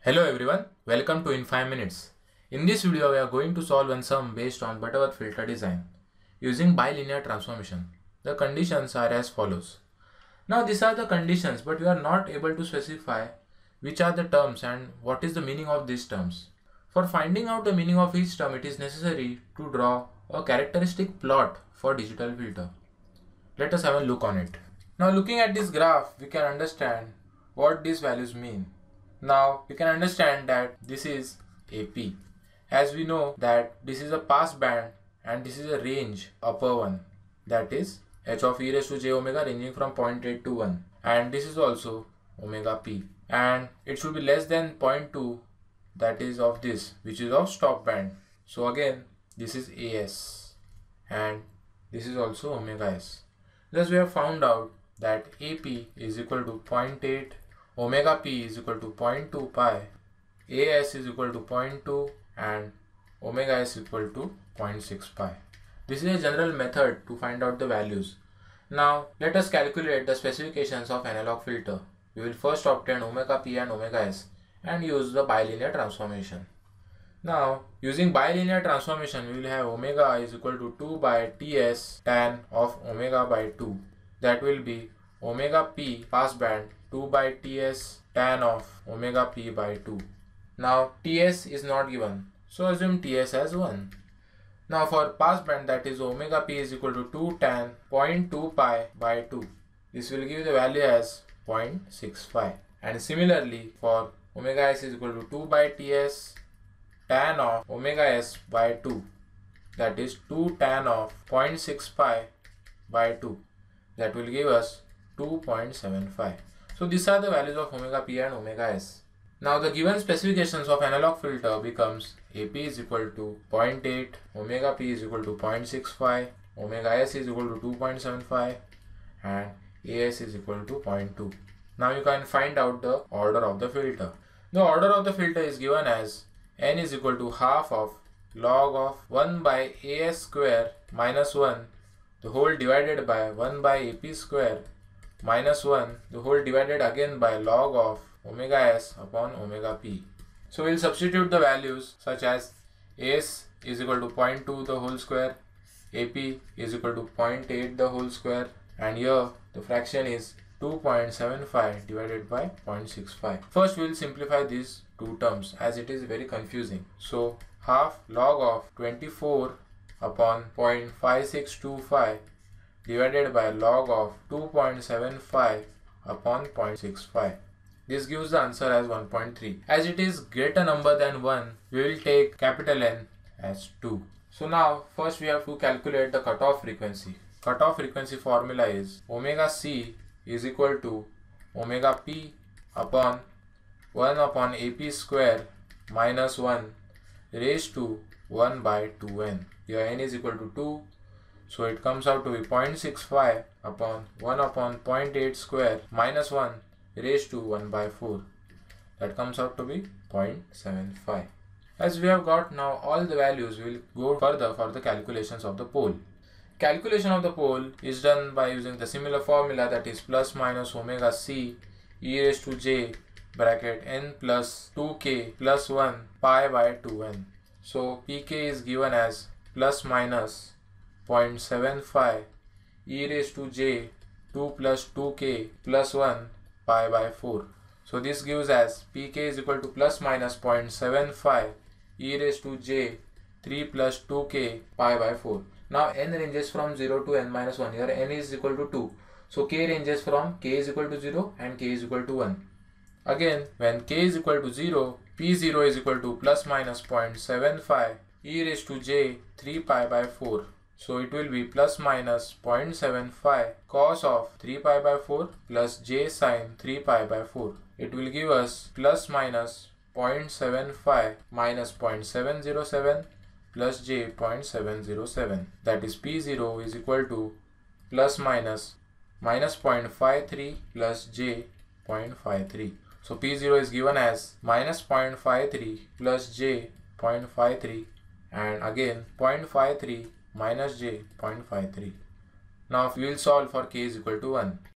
Hello everyone, welcome to In 5 Minutes. In this video we are going to solve one sum based on Butterworth filter design using bilinear transformation. The conditions are as follows. Now these are the conditions, but we are not able to specify which are the terms and what is the meaning of these terms. For finding out the meaning of each term, it is necessary to draw a characteristic plot for digital filter. Let us have a look on it. Now looking at this graph, we can understand what these values mean. Now we can understand that this is AP, as we know that this is a pass band and this is a range upper one, that is h of e raised to j omega ranging from 0.8 to 1, and this is also omega p, and it should be less than 0.2, that is of this, which is of stop band. So again this is as and this is also omega s. Thus we have found out that AP is equal to 0.8, omega p is equal to 0.2 pi, as is equal to 0.2 and omega s equal to 0.6 pi. This is a general method to find out the values. Now let us calculate the specifications of analog filter. We will first obtain omega p and omega s and use the bilinear transformation. Now using bilinear transformation, we will have omega is equal to 2 by ts tan of omega by 2. That will be omega p passband 2 by ts tan of omega p by 2. Now ts is not given, so assume ts as 1. Now for passband, that is omega p is equal to 2 tan 0.2 pi by 2. This will give the value as 0.65. And similarly for omega s is equal to 2 by ts tan of omega s by 2. That is 2 tan of 0.6 pi by 2. That will give us 2.75. So these are the values of omega p and omega s. Now the given specifications of analog filter becomes AP is equal to 0.8, omega p is equal to 0.65, omega s is equal to 2.75 and as is equal to 0.2. Now you can find out the order of the filter. The order of the filter is given as n is equal to half of log of 1 by as square minus 1 the whole divided by 1 by ap square minus 1 the whole divided again by log of omega s upon omega p. So we'll substitute the values such as as is equal to 0.2 the whole square, ap is equal to 0.8 the whole square, and here the fraction is 2.75 divided by 0.65. First we will simplify these two terms as it is very confusing. So half log of 24 upon 0.5625 divided by log of 2.75 upon 0.65. This gives the answer as 1.3. As it is greater number than 1, we will take capital N as 2. So now first we have to calculate the cutoff frequency. Cutoff frequency formula is omega c is equal to omega p upon 1 upon ap square minus 1 raised to 1 by 2n. Here n is equal to 2, so it comes out to be 0.65 upon 1 upon 0.8 square minus 1 raised to 1 by 4. That comes out to be 0.75. As we have got now all the values, we will go further for the calculations of the pole. Calculation of the pole is done by using the similar formula, that is plus minus omega c e raised to j bracket n plus 2k plus 1 pi by 2n. So pk is given as plus minus 0.75 e raised to j 2 plus 2k plus 1 pi by 4. So this gives as pk is equal to plus minus 0.75 e raised to j 3 plus 2k pi by 4. Now n ranges from 0 to n minus 1. Here n is equal to 2. So k ranges from k is equal to 0 and k is equal to 1. Again, when k is equal to 0, p0 is equal to plus minus 0.75 e raised to j 3 pi by 4. So it will be plus minus 0.75 cos of 3 pi by 4 plus j sin 3 pi by 4. It will give us plus minus 0.75 minus 0.707 plus j 0.707. That is p0 is equal to plus minus 0.53 plus j 0.53. So p0 is given as minus 0.53 plus j 0.53 and again 0.53 minus j 0.53. Now we will solve for k is equal to 1.